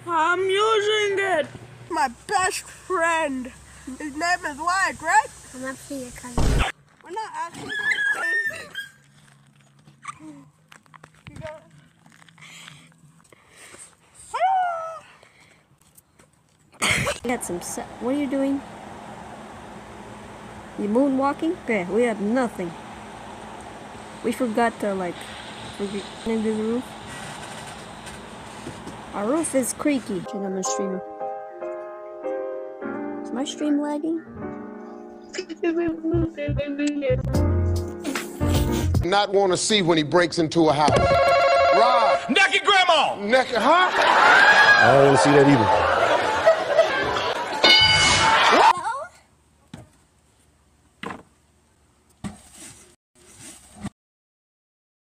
I'm using it. My best friend. His name is Wyatt, right? I'm actually your cousin. We're not actually. You got We had some. What are you doing? You moonwalking? Okay, we have nothing. We forgot to like into the roof. Our roof is creaky. Shit, I'm a streamer. Is my stream lagging? Not want to see when he breaks into a house. Rob. Naked grandma! Naked, huh? I don't want to see that either.